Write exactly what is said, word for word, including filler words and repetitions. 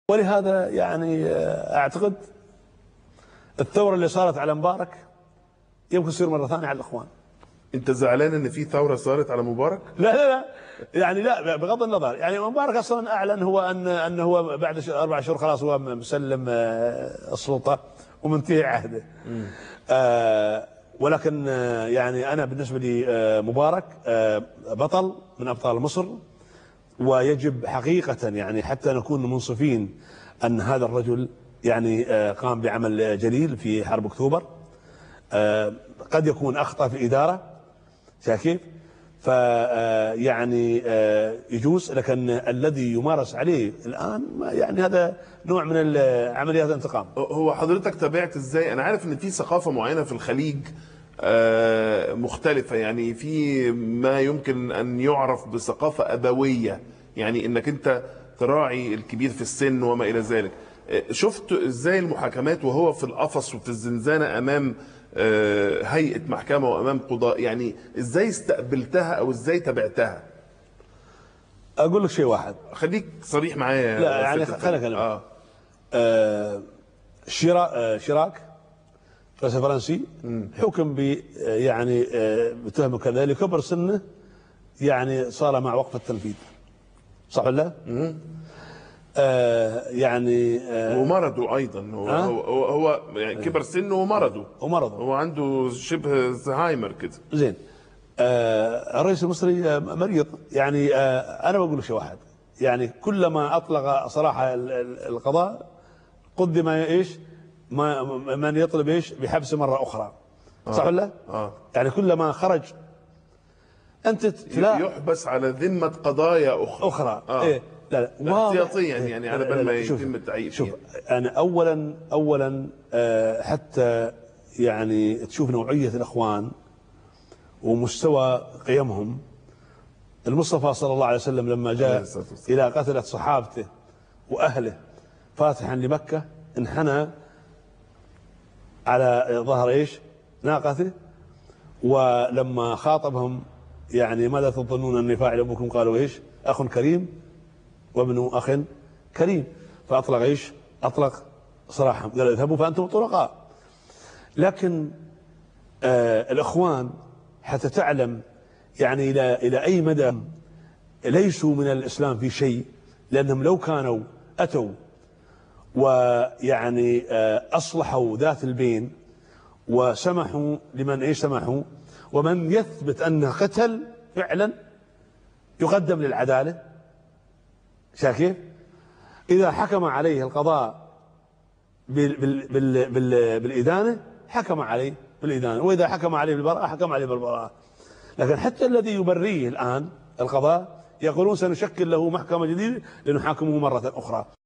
ولهذا يعني اعتقد الثوره اللي صارت على مبارك يمكن تصير مره ثانيه على الاخوان. انت زعلان ان في ثوره صارت على مبارك؟ لا لا لا يعني لا، بغض النظر، يعني مبارك اصلا اعلن هو ان ان هو بعد اربع شهور خلاص هو مسلم السلطه ومنتهي عهده. آه ولكن آه يعني انا بالنسبه لي آه مبارك آه بطل من ابطال مصر، ويجب حقيقه يعني حتى نكون منصفين ان هذا الرجل يعني آه قام بعمل جليل في حرب اكتوبر. آه قد يكون اخطا في الاداره، شايف كيف؟ ف يعني يجوز، لكن الذي يمارس عليه الان يعني هذا نوع من عمليات الانتقام. هو حضرتك تابعت ازاي؟ انا عارف ان في ثقافه معينه في الخليج مختلفه، يعني في ما يمكن ان يعرف بثقافه ابويه، يعني انك انت تراعي الكبير في السن وما الى ذلك. شفت ازاي المحاكمات وهو في القفص وفي الزنزانه امام هيئة محكمة وأمام قضاء، يعني إزاي استقبلتها أو إزاي تابعتها؟ أقول لك شيء واحد، خليك صريح معايا. لا يعني خليني أكلمك. آه. آه شراك آه شراك رئيس فرنسي حكم ب يعني آه بتهمه كذا لكبر سنه، يعني صار مع وقف التنفيذ، صح ولا لا؟ آه يعني آه ومرضه ايضا هو آه هو, هو يعني كبر سنه ومرضه ومرضه هو عنده شبه زهايمر كده. زين. آه الرئيس المصري مريض، يعني آه انا بقول شيء واحد، يعني كلما اطلق صراحه القضاء قدم ايش؟ ما من يطلب ايش؟ بحبسه مره اخرى، صح ولا لا؟ آه. يعني كلما خرج انت لا يحبس على ذمه قضايا اخرى اخرى آه. إيه؟ لا لا احتياطيا يعني على بال ما يتم التعيين. شوف انا اولا اولا آه حتى يعني تشوف نوعيه الاخوان ومستوى قيمهم. المصطفى صلى الله عليه وسلم لما جاء الى قتله صحابته واهله فاتحا لمكه انحنى على ظهر ايش؟ ناقته، ولما خاطبهم يعني ماذا تظنون اني فاعل بكم؟ قالوا ايش؟ اخ كريم وابن اخ كريم. فاطلق ايش؟ اطلق سراحهم، قال اذهبوا فانتم طلقاء. لكن آه الاخوان حتى تعلم يعني الى الى اي مدى ليسوا من الاسلام في شيء، لانهم لو كانوا اتوا ويعني آه اصلحوا ذات البين وسمحوا لمن ايش سمحوا، ومن يثبت انه قتل فعلا يقدم للعداله. شايف كيف؟ إذا حكم عليه القضاء بال بال بال بال بالإدانة حكم عليه بالإدانة، وإذا حكم عليه بالبراءة حكم عليه بالبراءة. لكن حتى الذي يبريه الآن القضاء يقولون سنشكل له محكمة جديدة لنحاكمه مرة أخرى.